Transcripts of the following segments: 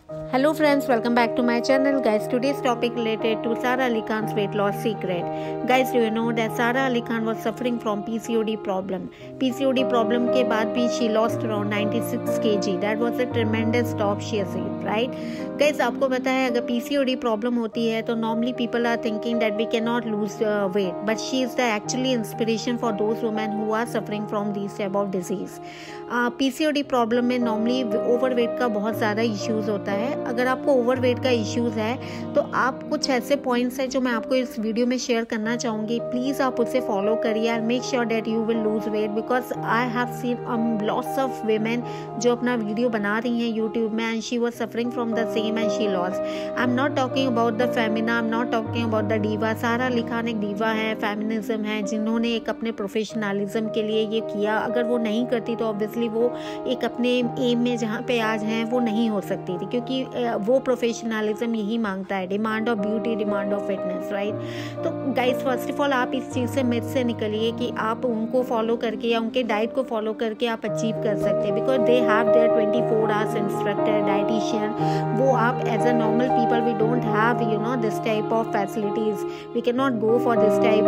Hello friends, welcome back to my channel. Guys, today's topic related to Sara Ali Khan's weight loss secret. Guys, do you know that Sara Ali Khan was suffering from PCOD problem? PCOD problem के बाद भी she lost around 96 kg. That was a tremendous top she achieved, right? Guys, आपको पता है अगर PCOD problem होती है तो normally people are thinking that we cannot lose weight, but she is the actually inspiration for those women who are suffering from these type of disease. PCOD problem में normally overweight का बहुत ज़्यादा issues होता है. अगर आपको overweight का issues है तो आप कुछ ऐसे पॉइंट्स हैं जो मैं आपको इस वीडियो में शेयर करना चाहूँगी. प्लीज़ आप उसे फॉलो करिए and make sure that you will lose weight, because I have seen lots of women जो अपना वीडियो बना रही हैं यूट्यूब में and she was suffering from the same and she loss. I am not talking about the Femina, I am not talking about the diva. Sara Ali Khan एक diva है, feminism है, जिन्होंने एक अपने प्रोफेशनलिज्म के लिए ये किया. अगर वो नहीं करती तो ऑब्वियसली वो एक अपने एम में जहाँ पे आज हैं वो नहीं हो सकती थी, क्योंकि वो प्रोफेशनलिज्म यही मांगता है, demand of beauty, demand of fitness, right. तो गाइस, फर्स्ट ऑफ ऑल आप इस चीज़ से मिथ से निकलिए कि आप उनको फॉलो करके या उनके डाइट को फॉलो करके आप अचीव कर सकते हैं, because they have their 24 hours instructor, dietician. वो आप as a normal people we don't have this type of facilities. We can not go for this type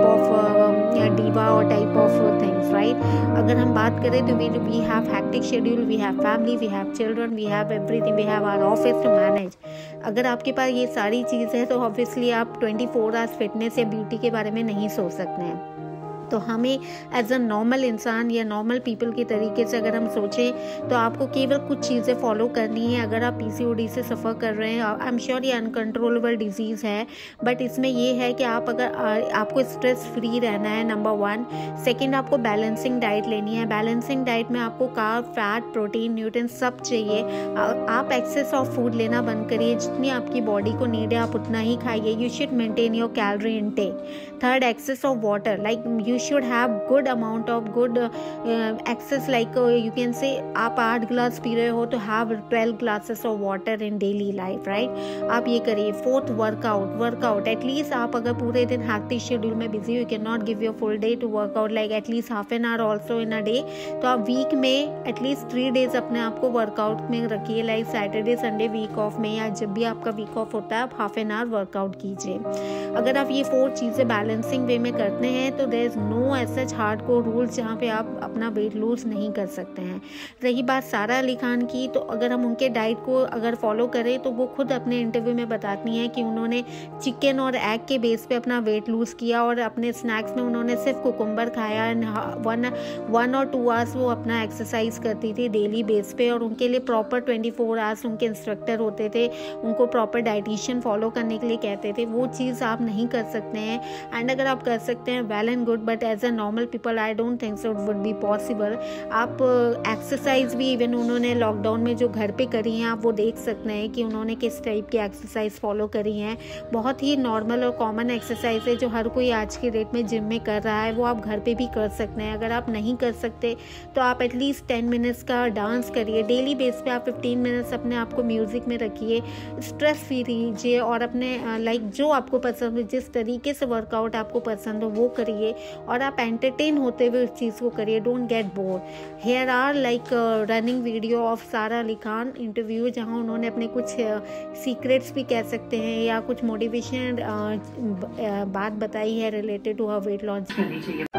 of diva और टाइप ऑफ थिंग्स, राइट. अगर हम बात करें तो we have hectic schedule, we have family, we have children, we have everything, we have our office to manage. अगर आपके पास ये सारी चीज़ है तो ऑब्वियसली आप 24 आवर्स फिटनेस या ब्यूटी के बारे में नहीं सोच सकते हैं. तो हमें एज अ नॉर्मल इंसान या नॉर्मल पीपल के तरीके से अगर हम सोचें तो आपको केवल कुछ चीज़ें फॉलो करनी है. अगर आप पीसीओडी से सफ़र कर रहे हैं, आई एम श्योर ये अनकंट्रोलेबल डिजीज़ है, बट इसमें ये है कि आप अगर आपको स्ट्रेस फ्री रहना है, नंबर 1. सेकेंड, आपको बैलेंसिंग डाइट लेनी है. बैलेंसिंग डाइट में आपको कार्ब, फैट, प्रोटीन, न्यूट्रिएंट सब चाहिए. आप एक्सेस ऑफ फूड लेना बंद करिए. जितनी आपकी बॉडी को नीड है आप उतना ही खाइए. You should maintain your calorie intake. Third, excess of water. Like you should have good amount of good access, like you can say आप 8 ग्लास पी रहे हो तो have 12 glasses of water in daily life, right. आप ये करिए. Fourth, workout. At least आप अगर पूरे दिन हैक्टिक शेड्यूल में बिजी हो, you can not give your full day to workout, like at least half an hour also in a day. तो आप वीक में एटलीस्ट 3 डेज अपने आप को वर्कआउट में रखिए, like Saturday, Sunday week off में, या जब भी आपका वीक ऑफ होता है आप हाफ एन आवर वर्कआउट कीजिए. अगर आप ये 4 चीज़ें बैलेंसिंग वे में करते हैं तो देयर इज नो ऐसा हार्डकोर रूल्स जहाँ पे आप अपना वेट लूज नहीं कर सकते हैं. रही बात सारा अली खान की, तो अगर हम उनके डाइट को अगर फॉलो करें तो वो खुद अपने इंटरव्यू में बताती हैं कि उन्होंने चिकन और एग के बेस पे अपना वेट लूज किया, और अपने स्नैक्स में उन्होंने सिर्फ कुकुम्बर खाया. एंड 1 और 2 आवर्स वो अपना एक्सरसाइज करती थी डेली बेस पे, और उनके लिए प्रॉपर 24 आवर्स उनके इंस्ट्रक्टर होते थे, उनको प्रॉपर डाइटिशियन फॉलो करने के लिए कहते थे. वो चीज़ आप नहीं कर सकते हैं. एंड अगर आप कर सकते हैं well and good, but as a normal people I don't think so it would be possible. आप एक्सरसाइज भी इवन उन्होंने लॉकडाउन में जो घर पे करी हैं आप वो देख सकते हैं कि उन्होंने किस टाइप की एक्सरसाइज फॉलो करी हैं. बहुत ही नॉर्मल और कॉमन एक्सरसाइज है जो हर कोई आज के डेट में जिम में कर रहा है, वो आप घर पे भी कर सकते हैं. अगर आप नहीं कर सकते तो आप एटलीस्ट 10 मिनट्स का डांस करिए डेली बेस पे. आप 15 मिनट्स अपने आप को म्यूज़िक में रखिए, स्ट्रेस फ्री रहिए, और अपने लाइक जो आपको पसंद हो, जिस तरीके से वर्कआउट आपको पसंद हो वो करिए, और आप एंटरटेन होते हुए उस चीज़ को करिए. Don't get bore. Here are like running video of Sara Ali Khan interview, जहाँ उन्होंने अपने कुछ सीक्रेट्स भी कह सकते हैं या कुछ मोटिवेशन बात बताई है related to her weight loss.